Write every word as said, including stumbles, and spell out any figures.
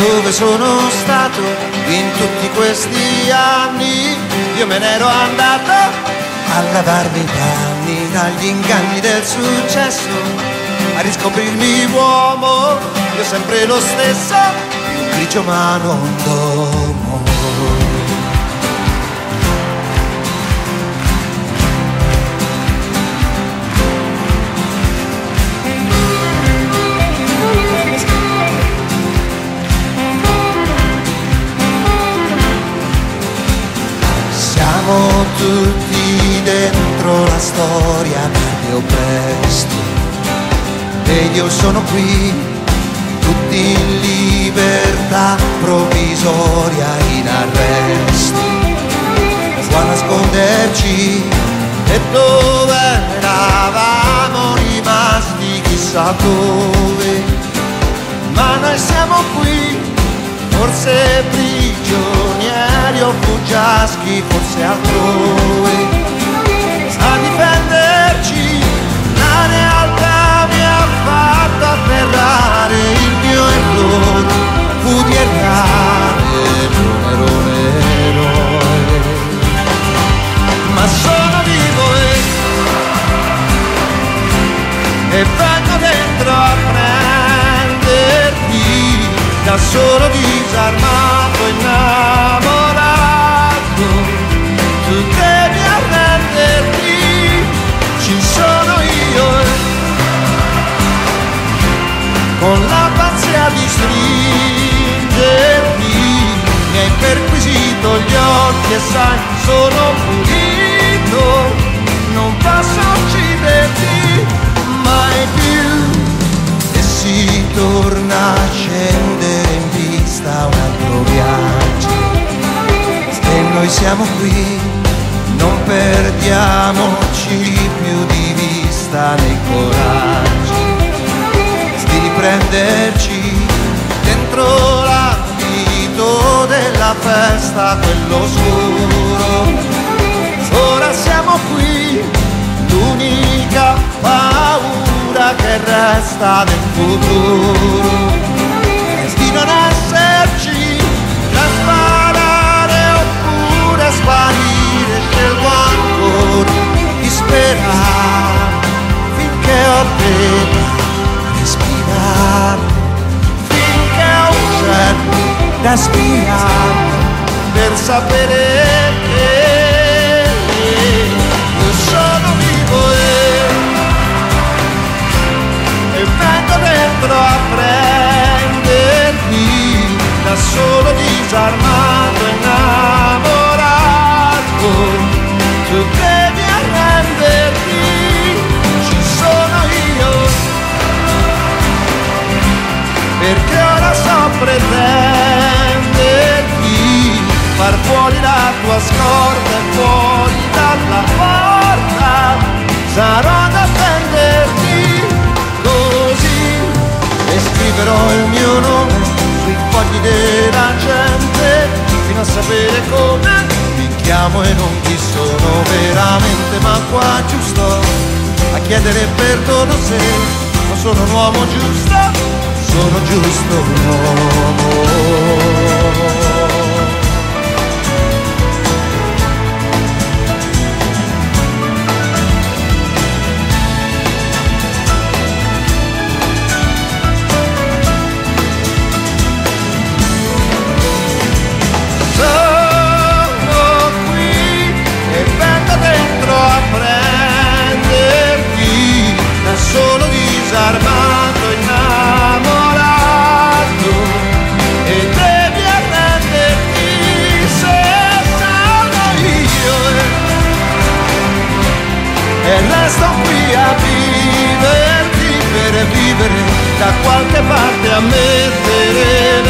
Dove sono stato in tutti questi anni? Io me n'ero andato a lavarmi i panni dagli inganni del successo, a riscoprirmi uomo, io sempre lo stesso, più grigio ma non domo. Siamo tutti dentro la storia tardi o presto, ed io sono qui, tutti in libertà provvisoria, in arresto, qua a nasconderci. E dove eravamo rimasti chissà dove, ma noi siamo qui, forse prigionieri o fuggiaschi, forse altrove, a difenderci. La realtà mi ha fatto afferrare, il mio errore fu di errare, non ero un eroe, ma sono vivo e, e vengo dentro a prenderti, da solo disarmato, innamorato. Tu devi arrenderti, ci sono io, con la pazzia di stringerti. Mi hai perquisito gli occhi e sai, sono pulito, non posso ucciderti mai più. E si torna a scendere in vista un altro viaggio, e noi siamo qui, non perdiamoci più di vista nei coraggi di riprenderci dentro l'abito della festa, quello scuro. Ora siamo qui, l'unica paura che resta del futuro è di non esserci, da sparare oppure sparire. Scelgo ancora di sperare finché ho appena respirato, finché ho un certo da spiare, per sapere che io sono vivo e, e vengo dentro a prenderti, da solo disarmato, innamorato. Tu devi arrenderti, ci sono io, perché ora so pretenderti, far fuori la tua scorta e fuori dalla porta. Sarò ad attenderti così, e scriverò il mio nome sui fogli della gente, fino a sapere come mi chiamo e non chi sono veramente. Ma qua giusto a chiedere perdono se non sono un uomo giusto, sono giusto un uomo. Solo disarmato, innamorato, e devi arrenderti se sono io, e resto qui a viverti per vivere da qualche parte, a mettere